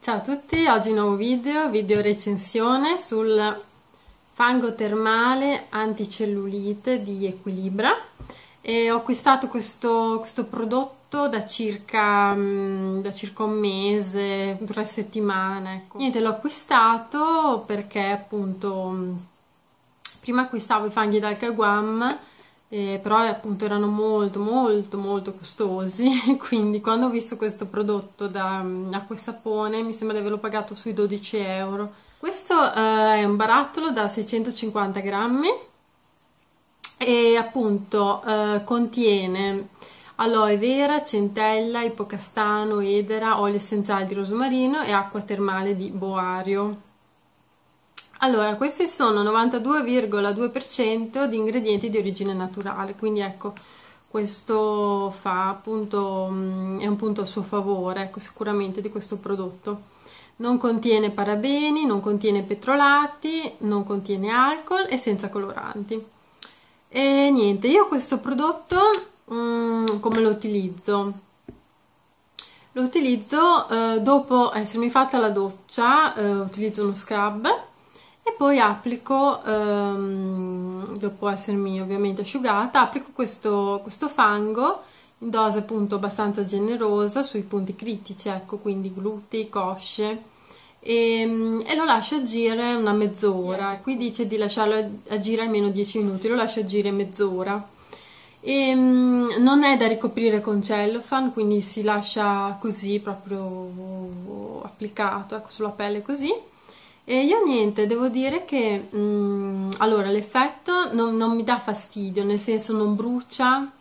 Ciao a tutti, oggi un nuovo video recensione sul fango termale anticellulite di Equilibra e ho acquistato questo prodotto da circa un mese, 3 settimane, ecco. Niente, l'ho acquistato perché appunto prima acquistavo i fanghi dal Caguam, però appunto erano molto costosi, quindi quando ho visto questo prodotto da acqua e sapone mi sembra di averlo pagato sui 12 euro. Questo è un barattolo da 650 grammi e appunto contiene aloe vera, centella, ipocastano, edera, olio essenziale di rosmarino e acqua termale di boario. Allora, questi sono 92,2% di ingredienti di origine naturale, quindi ecco, questo fa appunto, è un punto a suo favore, ecco, sicuramente di questo prodotto. Non contiene parabeni, non contiene petrolati, non contiene alcol e senza coloranti. E niente, io questo prodotto come lo utilizzo? Lo utilizzo dopo essermi fatta la doccia, utilizzo uno scrub e poi applico, dopo essermi ovviamente asciugata, applico questo fango in dose appunto abbastanza generosa sui punti critici, ecco, quindi glutei, cosce, e lo lascio agire una mezz'ora. Qui dice di lasciarlo agire almeno 10 minuti, lo lascio agire mezz'ora. Non è da ricoprire con cellophane, quindi si lascia così proprio applicato, ecco, sulla pelle così. E io niente, devo dire che allora l'effetto non mi dà fastidio, nel senso non brucia,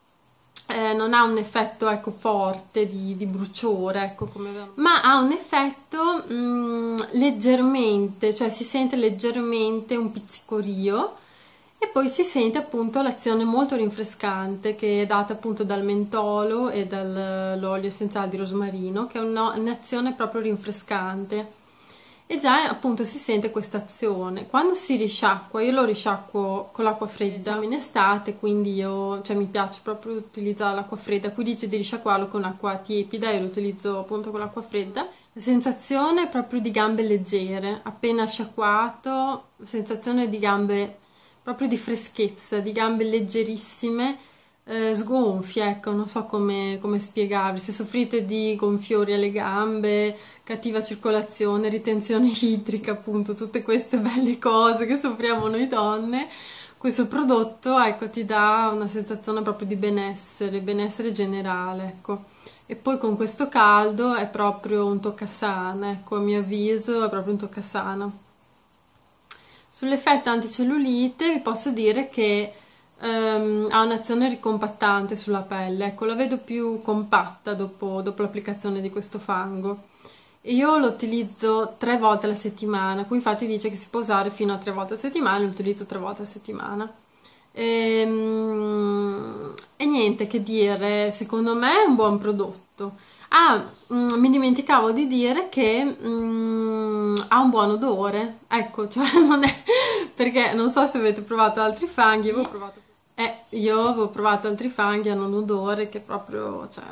non ha un effetto, ecco, forte di bruciore, ecco, ma ha un effetto leggermente, cioè si sente leggermente un pizzicorio e poi si sente appunto l'azione molto rinfrescante che è data appunto dal mentolo e dall'olio essenziale di rosmarino, che è un'azione proprio rinfrescante. E già appunto si sente questa azione. Quando si risciacqua, io lo risciacquo con l'acqua fredda. Siamo in estate, quindi mi piace proprio utilizzare l'acqua fredda. Qui dice di risciacquarlo con acqua tiepida, io lo utilizzo appunto con l'acqua fredda. La sensazione è proprio di gambe leggere, appena sciacquato, sensazione di gambe proprio di freschezza, di gambe leggerissime, sgonfie, ecco, non so come spiegarvi. Se soffrite di gonfiori alle gambe, cattiva circolazione, ritenzione idrica, appunto tutte queste belle cose che soffriamo noi donne, questo prodotto, ecco, ti dà una sensazione proprio di benessere generale, ecco. E poi con questo caldo è proprio un toccasana, ecco, a mio avviso è proprio un toccasana. Sull'effetto anticellulite vi posso dire che ha un'azione ricompattante sulla pelle, ecco, la vedo più compatta dopo l'applicazione di questo fango. Io lo utilizzo 3 volte alla settimana, qui infatti dice che si può usare fino a 3 volte a settimana, lo utilizzo 3 volte a settimana. E niente che dire, secondo me è un buon prodotto. Mi dimenticavo di dire che ha un buon odore, ecco, cioè non è, perché non so se avete provato altri fanghi, io avevo provato altri fanghi, hanno un odore che proprio, cioè,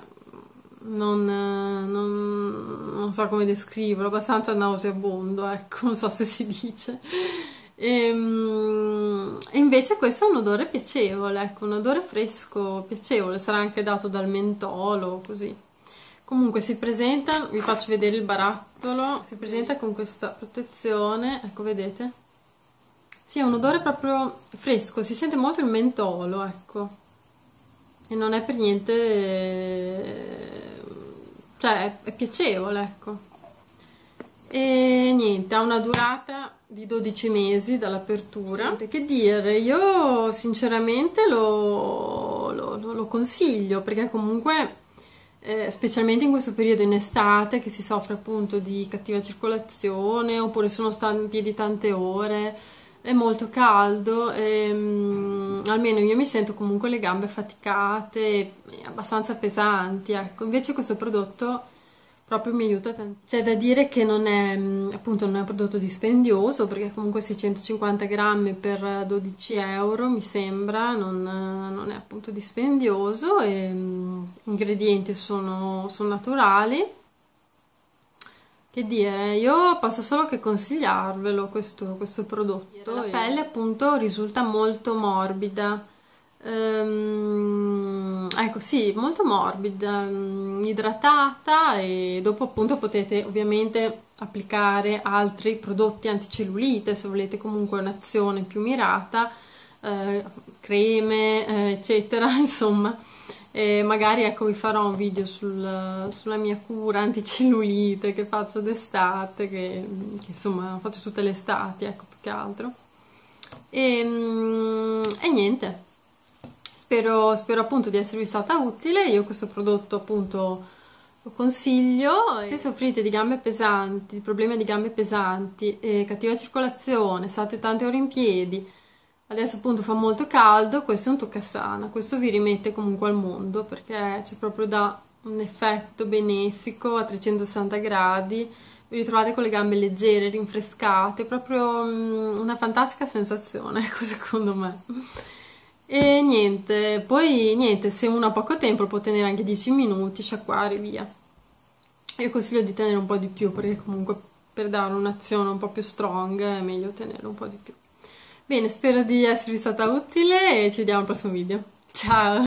non so come descriverlo, abbastanza nauseabondo, ecco, non so se si dice. E invece questo è un odore piacevole, ecco, un odore fresco, piacevole, sarà anche dato dal mentolo, così. Comunque si presenta, vi faccio vedere il barattolo, si presenta con questa protezione, ecco, vedete? Sì, è un odore proprio fresco, si sente molto il mentolo, ecco, e non è per niente, cioè è piacevole, ecco. E niente, ha una durata di 12 mesi dall'apertura. Che dire, io sinceramente lo consiglio, perché comunque specialmente in questo periodo in estate che si soffre appunto di cattiva circolazione, oppure sono stati in piedi tante ore, è molto caldo, almeno io mi sento comunque le gambe affaticate e abbastanza pesanti, ecco. Invece questo prodotto proprio mi aiuta tanto. C'è da dire che non è appunto non è un prodotto dispendioso, perché comunque 650 grammi per 12 euro mi sembra, non è appunto dispendioso, e gli ingredienti sono naturali, che dire, io posso solo che consigliarvelo questo prodotto. La pelle appunto risulta molto morbida, ecco sì, molto morbida, idratata, e dopo appunto potete ovviamente applicare altri prodotti anticellulite se volete comunque un'azione più mirata, creme, eccetera, insomma. E magari ecco vi farò un video sulla mia cura anticellulite che faccio d'estate, che insomma faccio tutte le estati, ecco, più che altro. E niente, spero appunto di esservi stata utile. Io questo prodotto appunto lo consiglio. Se soffrite di gambe pesanti, di problemi di gambe pesanti, cattiva circolazione, state tante ore in piedi, adesso appunto fa molto caldo, questo è un toccasana, questo vi rimette comunque al mondo, perché c'è proprio da un effetto benefico a 360 gradi, vi ritrovate con le gambe leggere, rinfrescate, proprio una fantastica sensazione, ecco, secondo me. E niente, poi niente, se uno ha poco tempo può tenere anche 10 minuti, sciacquare, via. Io consiglio di tenere un po' di più, perché comunque per dare un'azione un po' più strong è meglio tenere un po' di più. Bene, spero di esservi stata utile e ci vediamo al prossimo video. Ciao!